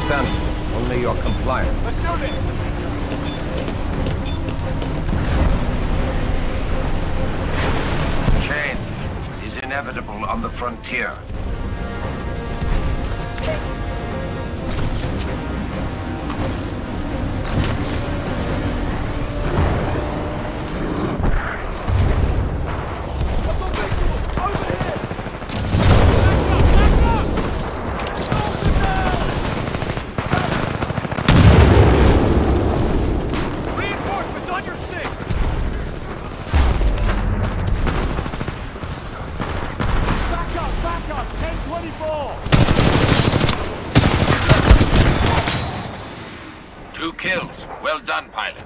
understandable. Only your compliance. Let's do this! Change is inevitable on the frontier. Two kills. Well done, pilot.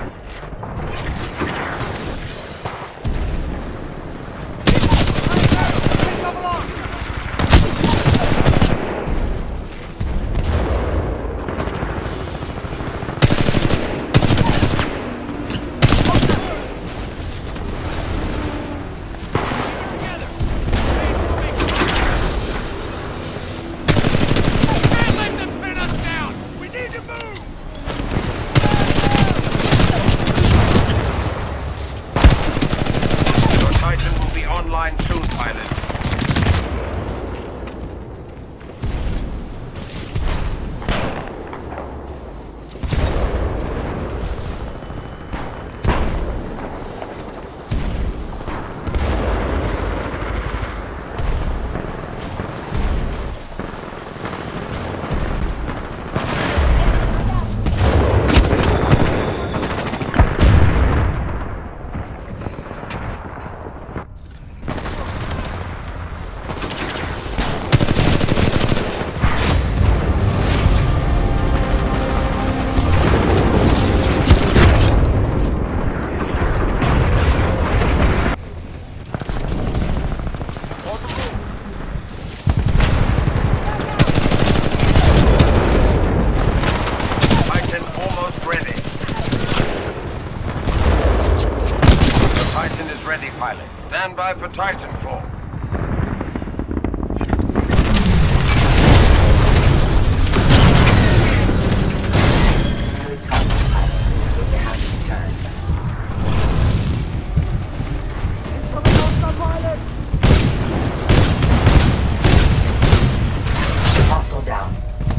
Online soon, pilot. Titan is ready, pilot. Stand by for Titanfall. Good talk, pilot. It's good to have you returned. Hostile down.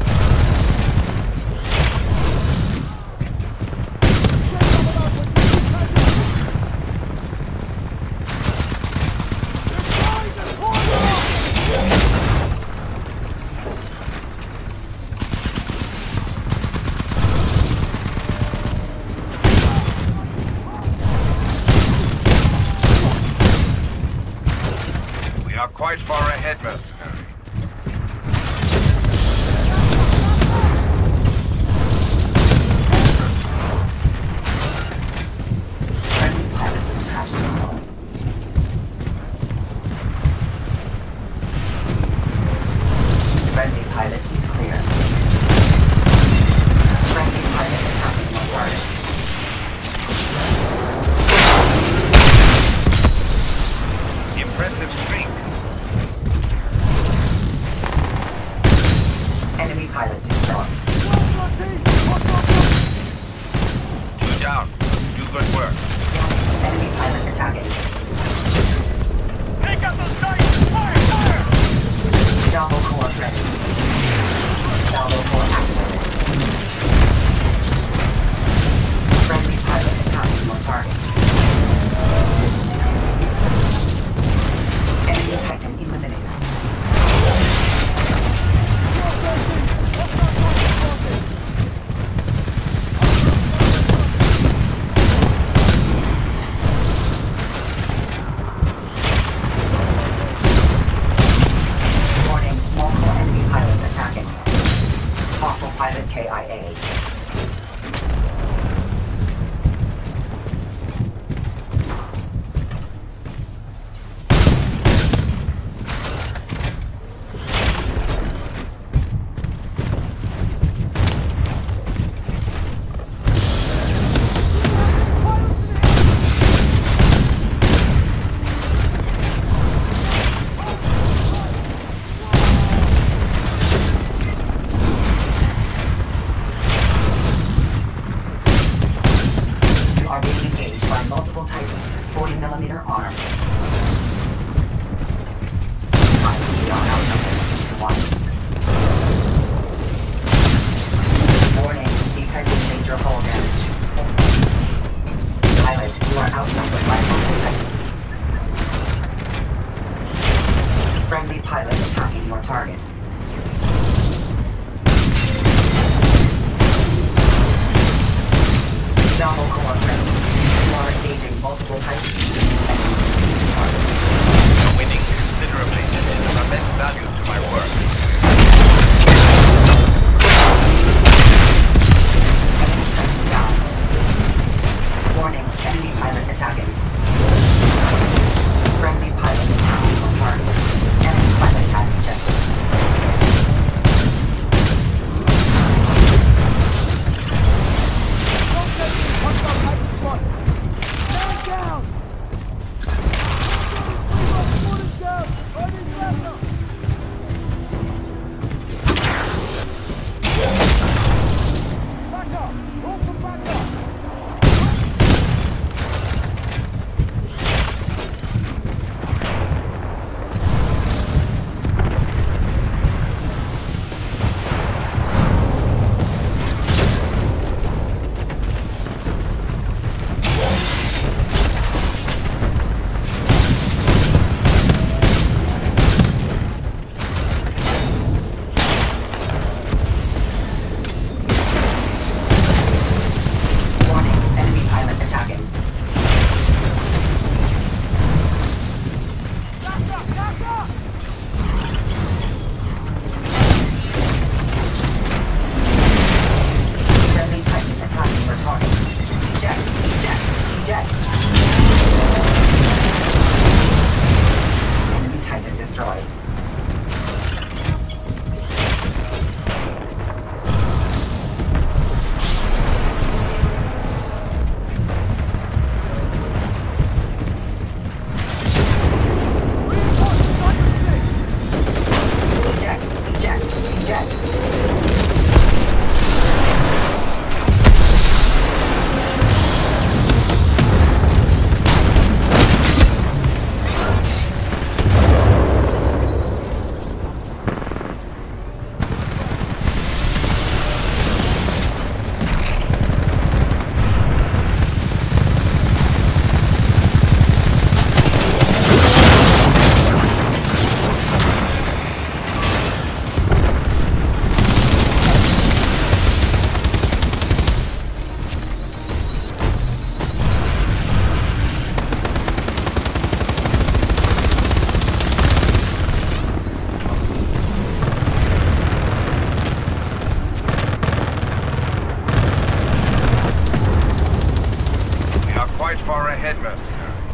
We are quite far ahead, mercenary. Friendly pilot was attached to hull. Friendly pilot is clear. Friendly pilot attacking on target. Impressive streak. Enemy pilot destroyed. Two down. Do good work. Enemy pilot attacking. Take out those sights! Fire! Fire! Salvo core ready. Salvo core activated. Friendly pilot attacking on target. Enemy Titan eliminated. Warning, multiple enemy are being engaged by multiple Titans, 40mm armed. We are outnumbered 2-1. Warning, detecting major hull damage. Pilot, you are outnumbered by multiple Titans. Friendly pilot attacking your target. Salvo core friendly. You are engaging multiple Titans. Targets. Winning considerably. This is of immense value to my work. Enemy Titan down. Warning, enemy pilot attacking. Friendly pilot attacking on target. Enemy pilot has ejected. Destroyed. Eject. Quite far ahead, mercenary.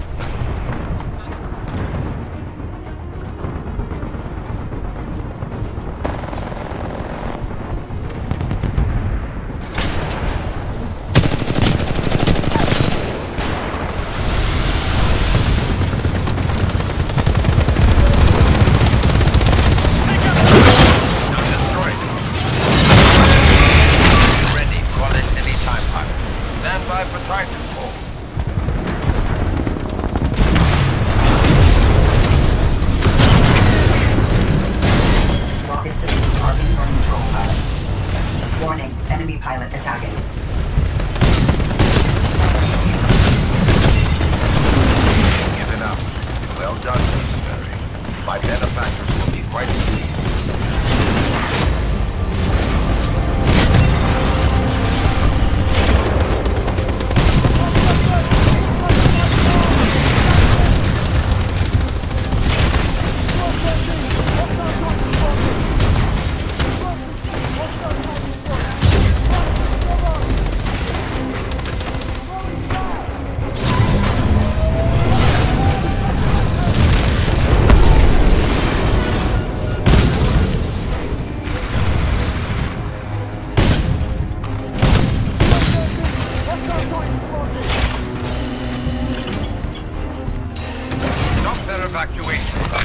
Ready, call it any time, pilot. Stand by for Titanfall. Rocket systems are being control, pilot. Warning, enemy pilot attacking. Given up. Well done, mercenary. My benefactors will be quite pleased. Evacuation.